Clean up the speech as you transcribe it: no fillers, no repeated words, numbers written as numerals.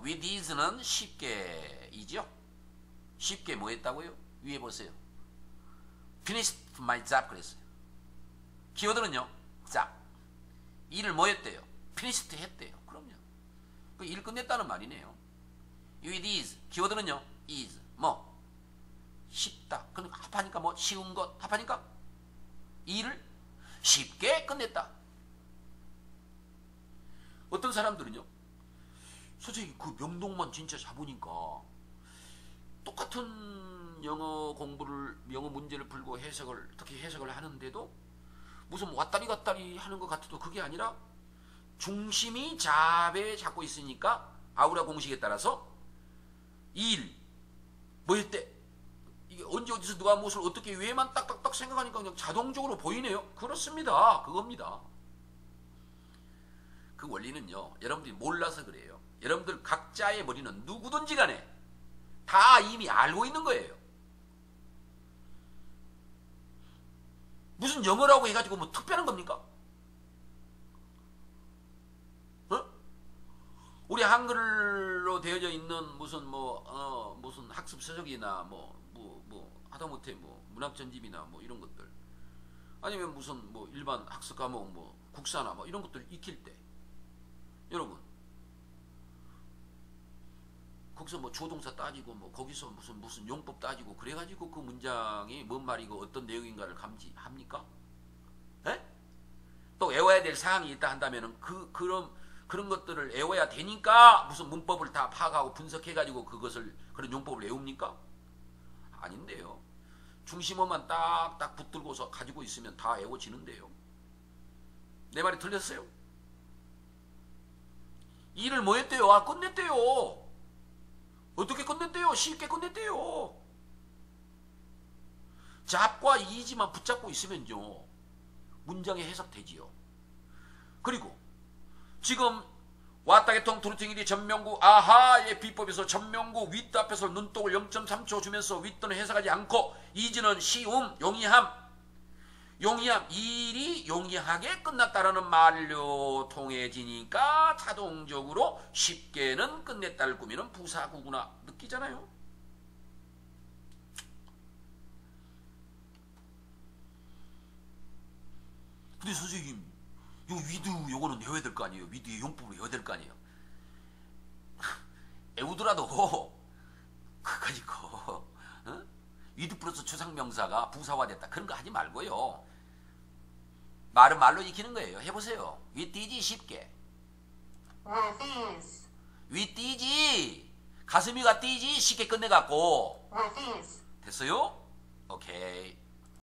with ease는 쉽게이죠. 쉽게 뭐 했다고요? 위에 보세요. finished my job 그랬어요. 키워드는요. job. 일을 뭐 했대요? finished 했대요. 그럼요. 그 일 끝냈다는 말이네요. with ease. 키워드는요. ease. 뭐? 쉽다. 그러니까 합하니까 뭐? 쉬운 것. 합하니까 일을 쉽게 끝냈다. 어떤 사람들은요. 선생님 그 명동만 진짜 잡으니까 똑같은 영어 공부를 영어 문제를 풀고 해석을 특히 해석을 하는데도 무슨 왔다리 갔다리 하는 것 같아도 그게 아니라 중심이 잡에 잡고 있으니까 아우라 공식에 따라서 일 뭐 했대? 이게 언제 어디서 누가 무엇을 어떻게 왜만 딱딱딱 생각하니까 그냥 자동적으로 보이네요. 그렇습니다. 그겁니다. 그 원리는요. 여러분들이 몰라서 그래요. 여러분들 각자의 머리는 누구든지 간에 다 이미 알고 있는 거예요. 무슨 영어라고 해가지고 뭐 특별한 겁니까? 어? 우리 한글로 되어져 있는 무슨 무슨 학습 서적이나 뭐 하다못해 뭐 문학 전집이나 뭐 이런 것들 아니면 무슨 뭐 일반 학습 과목 뭐 국사나 뭐 이런 것들 익힐 때 여러분 거기서 뭐 조동사 따지고 뭐 거기서 무슨 용법 따지고 그래가지고 그 문장이 뭔 말이고 어떤 내용인가를 감지합니까? 에? 또 외워야 될 사항이 있다 한다면은 그런 것들을 외워야 되니까 무슨 문법을 다 파악하고 분석해가지고 그런 용법을 외웁니까? 아닌데요. 중심어만 딱딱 붙들고서 가지고 있으면 다 외워지는데요. 내 말이 틀렸어요? 일을 뭐 했대요? 끝냈대요. 어떻게 끝냈대요? 쉽게 끝냈대요. 잡과 이지만 붙잡고 있으면요. 문장이 해석되지요. 그리고 지금 왔다개통 두루탱이리 전명구 아하의 비법에서 전명구 윗 앞에서 눈독을 0.3초 주면서 윗도는 해석하지 않고 이지는 쉬움, 용이함 일이 용이하게 끝났다라는 말로 통해지니까 자동적으로 쉽게는 끝냈다를 꾸미는 부사구구나 느끼잖아요. 근데 선생님 요 위드 요거는 외워야 될 거 아니에요. 위드의 용법을 외워야 될 거 아니에요. 외우더라도 그까짓 거 위드 플러스 추상명사가 부사화됐다 그런 거 하지 말고요. 말은 말로 익히는 거예요. 해보세요. 윗디지 쉽게. With ease. 윗디지 가슴이가 뛰지 쉽게 끝내갖고. With ease. 됐어요? 오케이.